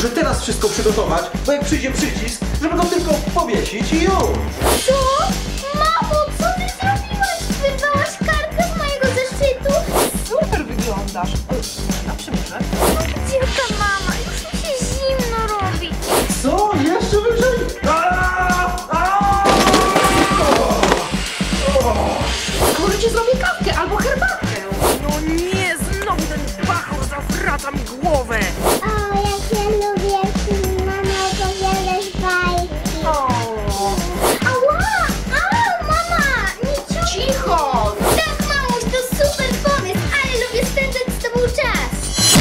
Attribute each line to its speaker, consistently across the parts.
Speaker 1: Muszę teraz wszystko przygotować, bo jak przyjdzie przycisk, żeby go tylko powiesić i już.
Speaker 2: Co? Mamo, co ty zrobiłaś? Wyrwałaś kartkę z mojego zeszytu?
Speaker 3: Super wyglądasz. A przymierzę.
Speaker 2: Gdzie ta mama? Już mi się zimno robi.
Speaker 1: Co? Jeszcze wyżej?
Speaker 3: Może ci zrobię kawkę albo herbatkę. No nie, znowu ten bachor zawraca mi głowę.
Speaker 2: O, jak ja lubię, mama opowiadasz bajki.
Speaker 3: O.
Speaker 2: Ała! Au, mama! Nie ciągnij!
Speaker 3: Cicho!
Speaker 2: Tak, mamuś, to super pomysł, ale lubię spędzać z tobą czas.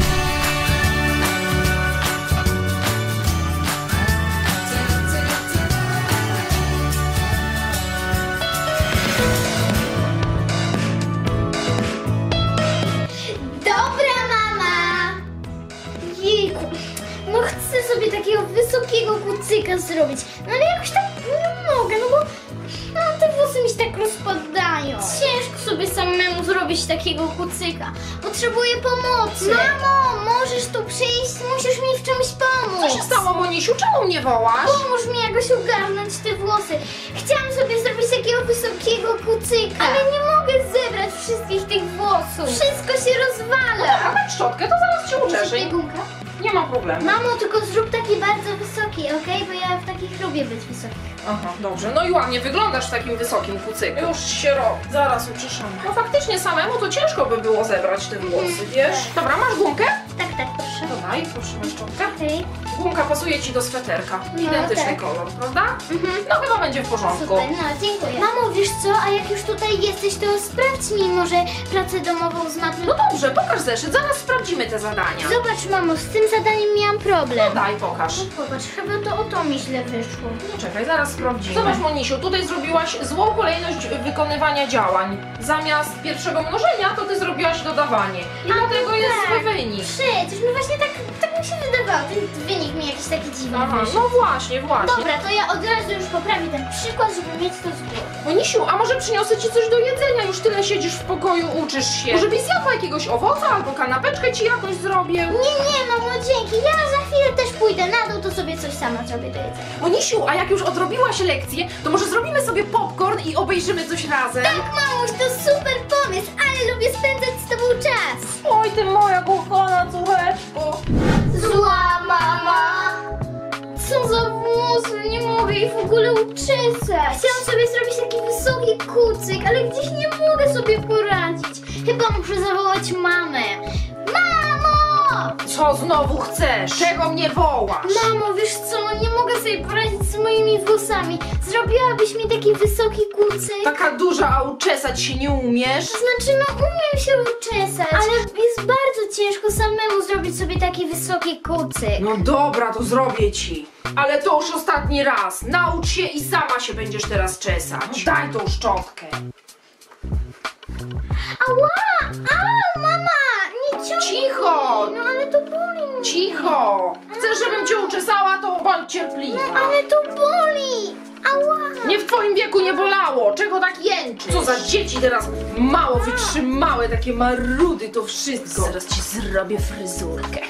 Speaker 2: Dobra, mama! Jejku, no chcę sobie takiego wysokiego kucyka zrobić, no ale jakoś tak nie mogę, no bo no, te włosy mi się tak rozpadają. Ciężko sobie samemu zrobić takiego kucyka. Potrzebuję pomocy. Mamo, możesz tu przyjść? Musisz mi w czymś pomóc.
Speaker 3: Co się stało, Monisiu? Czemu mnie wołasz?
Speaker 2: Pomóż mi jakoś ogarnąć te włosy. Chciałam sobie zrobić takiego wysokiego kucyka, ale nie mogę zebrać wszystkich tych włosów. Wszystko się rozwala.
Speaker 3: A tak szczotkę, to zaraz cię uczeszę.
Speaker 2: Biegunka?
Speaker 3: Nie ma problemu.
Speaker 2: Mamo, tylko zrób taki bardzo wysoki, okej? Bo ja w takich lubię być wysoki.
Speaker 3: Aha, dobrze. No i ładnie wyglądasz w takim wysokim kucyku. Już się robi. Zaraz uczeszamy. No faktycznie samemu to ciężko by było zebrać te włosy, wiesz? Dobra, masz gumkę?
Speaker 2: Tak, proszę.
Speaker 3: Dodaj, proszę, masz szczotkę.
Speaker 2: Okej.
Speaker 3: Gumka pasuje ci do sweterka.
Speaker 2: No,
Speaker 3: Identyczny
Speaker 2: tak.
Speaker 3: kolor, prawda? No chyba będzie w porządku.
Speaker 2: Super, no dziękuję. Mamo, wiesz co? A jak już tutaj jesteś, to sprawdź mi może pracę domową z matmy.
Speaker 3: No dobrze, pokaż zeszyt, zaraz sprawdzimy te zadania.
Speaker 2: Zobacz, mamo, z tym zadaniem miałam problem.
Speaker 3: Daj, pokaż.
Speaker 2: Popatrz, chyba to o to mi źle wyszło.
Speaker 3: No czekaj, zaraz sprawdzimy. Zobacz, Monisiu, tutaj zrobiłaś złą kolejność wykonywania działań. Zamiast pierwszego mnożenia, to ty zrobiłaś dodawanie. I dlatego jest zły wynik.
Speaker 2: Przecież mi właśnie tak mi się wydawało. Ten wynik mi jakiś taki dziwny
Speaker 3: Aha,
Speaker 2: wyszedł.
Speaker 3: no właśnie.
Speaker 2: Dobra, to ja od razu już poprawię ten przykład, żeby mieć to z głowy.
Speaker 3: Monisiu, a może przyniosę ci coś do jedzenia? Już tyle siedzisz w pokoju, uczysz się. Może byś zjadła jakiegoś owoca albo kanapeczkę ci jakoś zrobię?
Speaker 2: Nie, mamo, dzięki. Ja za chwilę też pójdę na dół, to sobie coś sama zrobię do jedzenia.
Speaker 3: Monisiu, a jak już odrobiłaś lekcję, to może zrobimy sobie popcorn i obejrzymy coś razem?
Speaker 2: Tak, mamuś, to super pomysł, ale lubię spędzać z tobą czas.
Speaker 3: Oj, ty moja kochana córeczko.
Speaker 2: Zła mama. Co za włosy, nie mogę ich w ogóle uczesać. Chciałam sobie zrobić taki wysoki kucyk, ale gdzieś nie mogę sobie poradzić. Chyba muszę zawołać mamę. Mamo!
Speaker 3: Co znowu chcesz? Czego mnie wołasz?
Speaker 2: Mamo, wiesz co, nie mogę sobie poradzić z moimi włosami. Zrobiłabyś mi taki wysoki kucyk?
Speaker 3: Taka duża, a uczesać się nie umiesz?
Speaker 2: Znaczy, no umiem się uczesać, ale jest bardzo ciężko samemu zrobić sobie taki wysoki kucyk.
Speaker 3: No dobra, to zrobię ci. Ale to już ostatni raz. Naucz się i sama się będziesz teraz czesać. Daj tą szczotkę.
Speaker 2: Ała! Au, mama! Nie ciągnij!
Speaker 3: Cicho!
Speaker 2: No ale to boli mnie.
Speaker 3: Cicho! Chcesz, żebym cię uczesała, to bądź cierpliwa.
Speaker 2: No ale to boli! Ała!
Speaker 3: Nie w twoim wieku nie bolało. Czego tak jęczysz? Co za dzieci teraz mało wytrzymałe, takie marudy to wszystko. Zaraz ci zrobię fryzurkę.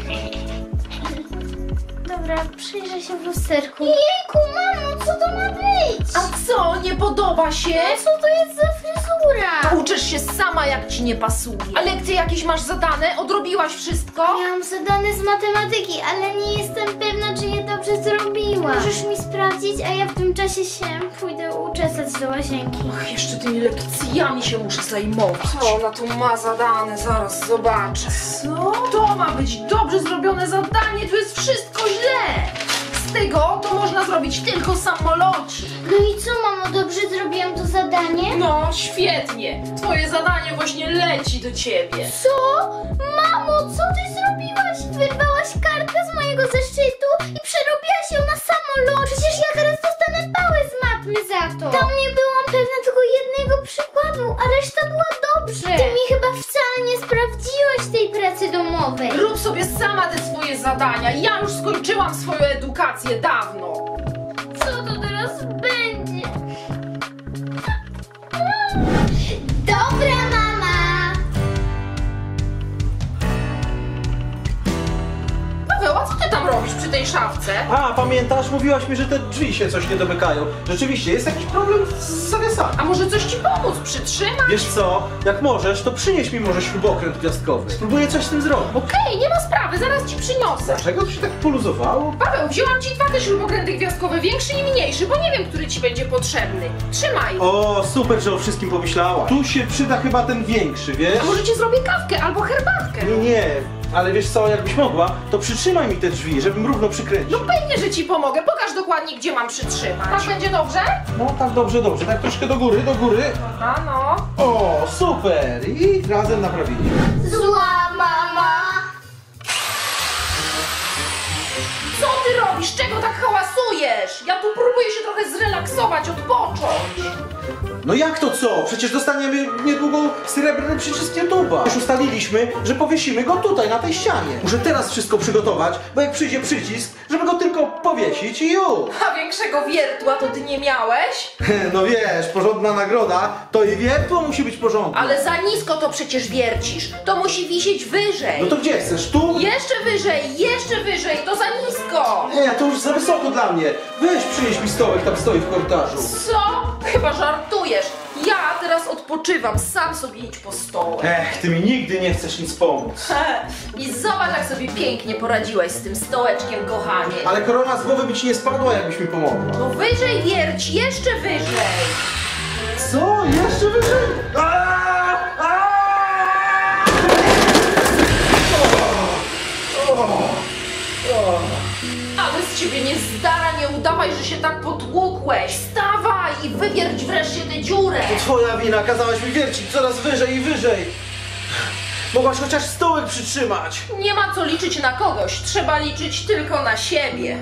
Speaker 2: Dobra, przyjrzę się w lusterku. Jejku, mamo, co to ma być?
Speaker 3: A co, nie podoba się?
Speaker 2: Co to jest za fryzura?
Speaker 3: Uczysz się sama, jak ci nie pasuje. A lekcje jakieś masz zadane? Odrobiłaś wszystko?
Speaker 2: Miałam zadane z matematyki, ale nie jestem pewna, czy je dobrze zrobiłam. Możesz mi sprawdzić, a ja w tym czasie się pójdę uczesać do łazienki.
Speaker 3: Ach, jeszcze tymi lekcjami się muszę zajmować. Co ona tu ma zadane? Zaraz zobaczę. Co? To ma być dobrze zrobione zadanie, tu jest wszystko źle. Z tego to można zrobić tylko samolocik.
Speaker 2: No i co, mamo, dobrze zrobiłam to zadanie?
Speaker 3: No, świetnie. Twoje zadanie właśnie leci do ciebie.
Speaker 2: Co? Mamo, co ty zrobiłaś? Wyrwałaś kartkę z mojego zeszytu i przerobiłaś ją na samolot. Przecież ja teraz dostanę pałę z matmy za to. Tam nie byłam pewna tylko jednego przykładu, a reszta była dobrze. Ty mi chyba wcale nie sprawdziłaś tej pracy domowej.
Speaker 3: Rób sobie sama te swoje zadania. Ja już skończyłam swoją edukację dawno.
Speaker 2: Co to teraz będzie? Dobra, mama!
Speaker 3: Paweł, a co ty tam robisz przy tej szafce.
Speaker 1: A, pamiętasz? Mówiłaś mi, że te drzwi się coś nie domykają. Rzeczywiście, jest jakiś problem z zawiasami.
Speaker 3: A może coś ci pomóc? Przytrzymać?
Speaker 1: Wiesz co, jak możesz, to przynieś mi może śrubokręt gwiazdkowy. Spróbuję coś z tym zrobić.
Speaker 3: Okej, nie ma sprawy, zaraz ci przyniosę.
Speaker 1: Dlaczego to się tak poluzowało?
Speaker 3: Paweł, wzięłam ci dwa te śrubokręty gwiazdkowe, większy i mniejszy, bo nie wiem, który ci będzie potrzebny. Trzymaj.
Speaker 1: O, super, że o wszystkim pomyślałaś. Tu się przyda chyba ten większy, wiesz?
Speaker 3: A może ci zrobię kawkę albo herbatkę?
Speaker 1: Nie, ale wiesz co, jakbyś mogła, to przytrzymaj mi te drzwi, żebym równo przykręcił.
Speaker 3: No pewnie, że ci pomogę. Pokaż dokładnie, gdzie mam przytrzymać. Tak będzie dobrze?
Speaker 1: No tak, dobrze, dobrze. Tak troszkę do góry, do góry.
Speaker 3: A no.
Speaker 1: O, super! I razem naprawiliśmy.
Speaker 2: Zła mama!
Speaker 3: Co ty robisz? Czego tak hałasujesz? Ja tu próbuję się trochę zrelaksować, odpocząć.
Speaker 1: No jak to co? Przecież dostaniemy niedługo srebrny przycisk YouTube'a. Już ustaliliśmy, że powiesimy go tutaj, na tej ścianie. Muszę teraz wszystko przygotować, bo jak przyjdzie przycisk, żeby go tylko powiesić i już.
Speaker 3: A większego wiertła to ty nie miałeś?
Speaker 1: No wiesz, porządna nagroda, to i wiertło musi być porządne.
Speaker 3: Ale za nisko to przecież wiercisz. To musi wisieć wyżej.
Speaker 1: No to gdzie chcesz? Tu?
Speaker 3: Jeszcze wyżej, to za nisko.
Speaker 1: Nie, to już za wysoko dla mnie. Weź przynieś mi stołek, tam stoi w korytarzu.
Speaker 3: Co? Chyba żartujesz. Ja teraz odpoczywam, sam sobie idź po stołek.
Speaker 1: Ty mi nigdy nie chcesz nic pomóc.
Speaker 3: I zobacz, jak sobie pięknie poradziłaś z tym stołeczkiem, kochanie.
Speaker 1: Ale korona z głowy by ci nie spadła, jakbyś mi pomogła.
Speaker 3: No wyżej wierć, jeszcze wyżej.
Speaker 1: Co? Jeszcze wyżej?
Speaker 3: Ale z ciebie nie zdara, nie udawaj, że się tak potłukłeś. Wstawaj i wywierć wreszcie tę dziurę.
Speaker 1: To twoja wina, kazałaś mi wiercić coraz wyżej i wyżej. Mogłaś chociaż stołek przytrzymać.
Speaker 3: Nie ma co liczyć na kogoś, trzeba liczyć tylko na siebie.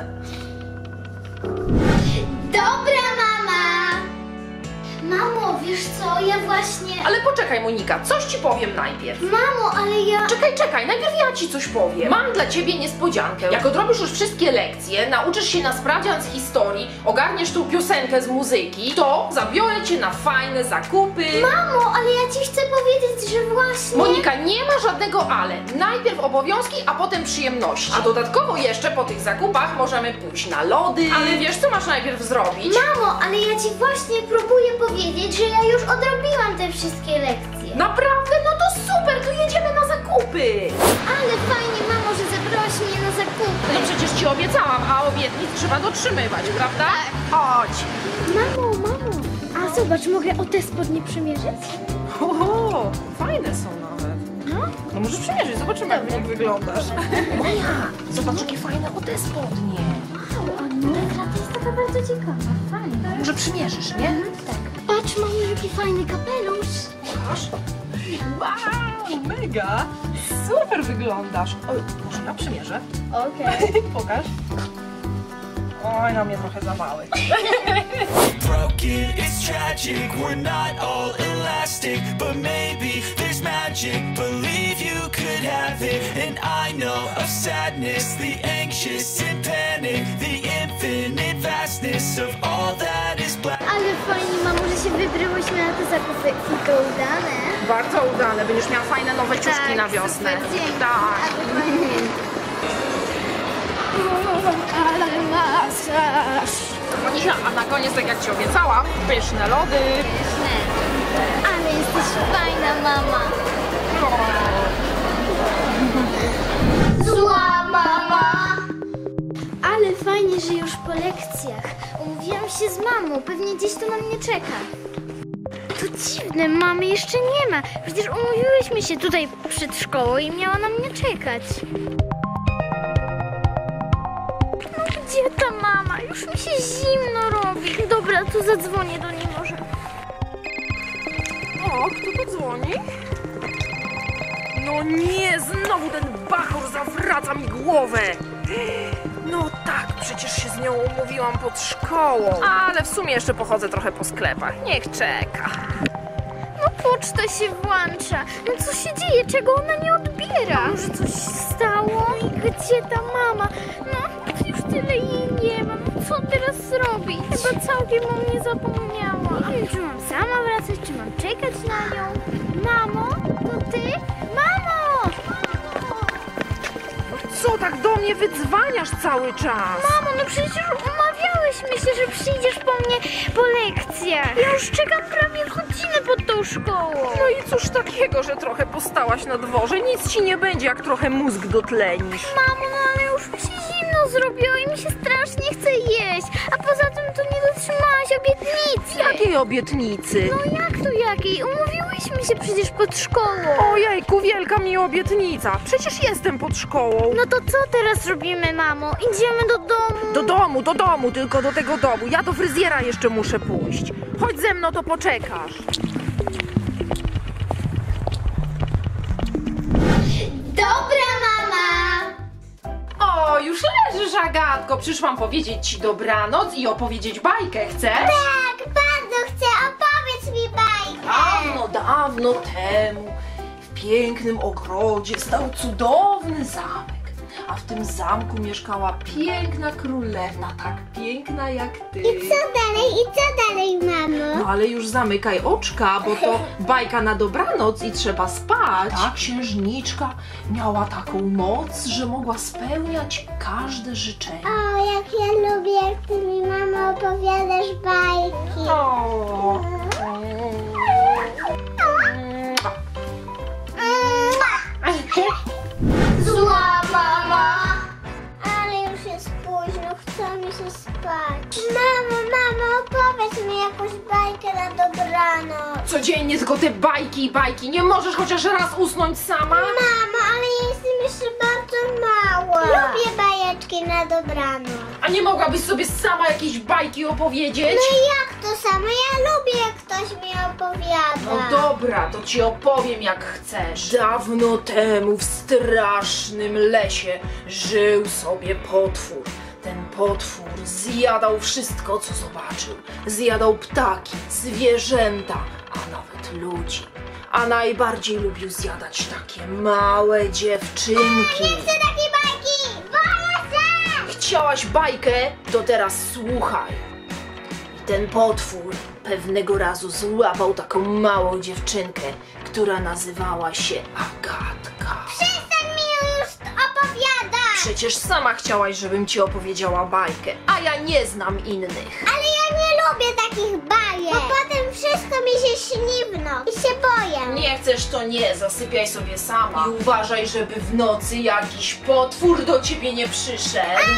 Speaker 2: Dobra mama! Mamo, wiesz co, ja właśnie...
Speaker 3: Ale poczekaj, Monika, coś ci powiem najpierw.
Speaker 2: Mamo, ale ja...
Speaker 3: Czekaj, najpierw ja ci coś powiem. Mam dla ciebie niespodziankę. Jak odrobisz już wszystkie lekcje, nauczysz się na sprawdzian z historii, ogarniesz tą piosenkę z muzyki, to zabiorę cię na fajne zakupy.
Speaker 2: Mamo, ale ja ci chcę powiedzieć, że właśnie...
Speaker 3: Monika, nie ma żadnego ale. Najpierw obowiązki, a potem przyjemności. A dodatkowo jeszcze po tych zakupach możemy pójść na lody. Ale wiesz, co masz najpierw zrobić?
Speaker 2: Mamo, ale ja ci właśnie próbuję powiedzieć, że ja już odrobiłam te wszystkie lekcje.
Speaker 3: Naprawdę? No to super, to jedziemy na zakupy.
Speaker 2: Ale fajnie, mamo, że zabrałaś mnie na zakupy.
Speaker 3: No przecież ci obiecałam, a obietnic trzeba dotrzymywać, prawda? Chodź.
Speaker 2: Mamo, a zobacz, mogę o te spodnie przymierzyć?
Speaker 3: Oho, fajne są nawet. No możesz przymierzyć, zobaczymy jak wyglądasz. Maja, zobacz jakie fajne o te spodnie.
Speaker 2: Wow, a no, to jest taka bardzo ciekawa, fajna.
Speaker 3: Może przymierzysz, nie?
Speaker 2: Tak. Patrz, mamo, jaki fajny kapelusz.
Speaker 3: Pokaż. Wow, mega! Super wyglądasz. Oj, może ja przymierzę?
Speaker 2: Okej.
Speaker 3: Pokaż. Oj, na mnie trochę za mały.
Speaker 4: Broken, it's tragic, we're not all elastic, but maybe there's magic, believe you could have it, and I know of sadness, the anxious and panic, the infinite vastness of all that is black.
Speaker 2: Ale fajnie, mamo, że się wybrałyśmy na te zakupy i to udane.
Speaker 3: Bardzo udane, będziesz miała fajne nowe ciuszki na wiosnę.
Speaker 2: Super, dzięki.
Speaker 3: Tak.
Speaker 2: Ale fajnie. Ale masaż.
Speaker 3: Monisia, a na koniec, tak jak ci obiecałam, pyszne lody.
Speaker 2: Pyszne. Ale jesteś fajna, mama. Zła mama. Ale fajnie, że już po lekcjach. Umówiłam się z mamą, pewnie gdzieś to na mnie czeka. To dziwne, mamy jeszcze nie ma. Przecież umówiłyśmy się tutaj przed szkołą i miała na mnie czekać. No gdzie ta mama? Już mi się zimno robi. Dobra, to zadzwonię do niej może.
Speaker 3: O, kto to dzwoni? No nie, znowu ten bachor zawraca mi głowę. No tak, przecież się z nią umówiłam pod szkołą. Ale w sumie jeszcze pochodzę trochę po sklepach. Niech czeka.
Speaker 2: No poczta się włącza. No co się dzieje? Czego ona nie odbiera? Może coś stało? I gdzie ta mama? No już tyle jej nie ma. No co teraz zrobić? Chyba całkiem o mnie zapomniała. Nie wiem, czy mam sama wracać, czy mam czekać na nią. Mamo? To ty? Mamo!
Speaker 3: Co tak do mnie wydzwaniasz cały czas?
Speaker 2: Mamo, no przecież umawiałyśmy się, że przyjdziesz po mnie po lekcjach. Ja już czekam prawie godzinę pod tą szkołą.
Speaker 3: No i cóż takiego, że trochę postałaś na dworze? Nic ci nie będzie, jak trochę mózg dotlenisz.
Speaker 2: Mamo, no ale już mi się zimno zrobiło i mi się strasznie chce jeść. A poza tym to nie dotrzymałaś obietnicy.
Speaker 3: Jakiej obietnicy?
Speaker 2: No jak to jakiej? Umówiłyśmy się przecież pod szkołą.
Speaker 3: Ojejku, wielka mi obietnica. Przecież jestem pod szkołą.
Speaker 2: No to co teraz robimy, mamo? Idziemy do domu.
Speaker 3: Do domu, tylko do tego domu. Ja do fryzjera jeszcze muszę pójść. Chodź ze mną, to poczekasz.
Speaker 2: Dobra, mama.
Speaker 3: O, już leżysz, Agatko. Przyszłam powiedzieć ci dobranoc i opowiedzieć bajkę. Chcesz?
Speaker 2: Tak, bardzo chcę. Opowiedz mi bajkę.
Speaker 3: Dawno temu w pięknym ogrodzie stał cudowny zamek. A w tym zamku mieszkała piękna królewna, tak piękna jak ty.
Speaker 2: I co dalej, mamo?
Speaker 3: No ale już zamykaj oczka, bo to bajka na dobranoc i trzeba spać. Ta księżniczka miała taką moc, że mogła spełniać każde życzenie.
Speaker 2: O, jak ja lubię, jak ty mi, mamo, opowiadasz bajki.
Speaker 3: O.
Speaker 2: Zła mama. Ale już jest późno, chce mi się spać. Mamo, opowiedz mi jakąś bajkę na dobranoc.
Speaker 3: Codziennie tylko te bajki i bajki. Nie możesz chociaż raz usnąć sama?
Speaker 2: Mamo, ale ja jestem jeszcze bardzo mała. Lubię bajeczki na dobranoc.
Speaker 3: A nie mogłabyś sobie sama jakieś bajki opowiedzieć?
Speaker 2: No i jak to samo? Ja lubię, jak ktoś mi opowiada.
Speaker 3: No dobra, to ci opowiem jak chcesz. Dawno temu w strasznym lesie żył sobie potwór. Ten potwór zjadał wszystko, co zobaczył. Zjadał ptaki, zwierzęta, a nawet ludzi. A najbardziej lubił zjadać takie małe dziewczynki.
Speaker 2: Nie chcę takiej bajki! Boję się!
Speaker 3: Chciałaś bajkę? To teraz słuchaj. I ten potwór pewnego razu złapał taką małą dziewczynkę, która nazywała się Agatka.
Speaker 2: Przestań mi już opowiadać!
Speaker 3: Przecież sama chciałaś, żebym ci opowiedziała bajkę, a ja nie znam innych.
Speaker 2: Ale ja nie lubię takich bajek, bo potem wszystko mi się śni w noc i się boję.
Speaker 3: Nie chcesz, to nie, zasypiaj sobie sama. I uważaj, żeby w nocy jakiś potwór do ciebie nie przyszedł.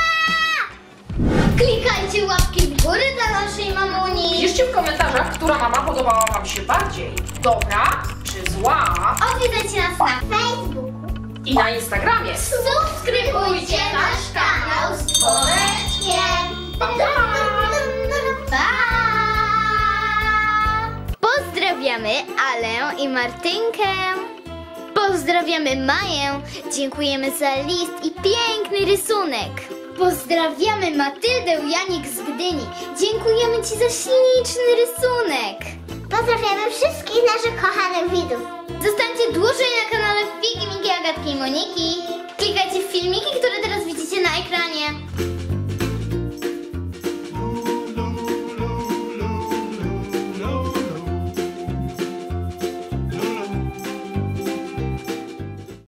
Speaker 2: Klikajcie łapki w górę dla naszej mamuni.
Speaker 3: Piszcie w komentarzach, która mama podobała wam się bardziej. Dobra czy zła?
Speaker 2: Odwiedzajcie nas na Facebooku.
Speaker 3: I na Instagramie.
Speaker 2: Subskrybujcie nasz kanał z dzwoneczkiem.
Speaker 3: Pa,
Speaker 2: Pa! Pozdrawiamy Alę i Martynkę. Pozdrawiamy Maję. Dziękujemy za list i piękny rysunek. Pozdrawiamy Matyldę Janik z Gdyni. Dziękujemy Ci za śliczny rysunek. Pozdrawiamy wszystkich naszych kochanych widzów. Zostańcie dłużej na kanale Figi, Migi, Agatki i Moniki. Klikajcie w filmiki, które teraz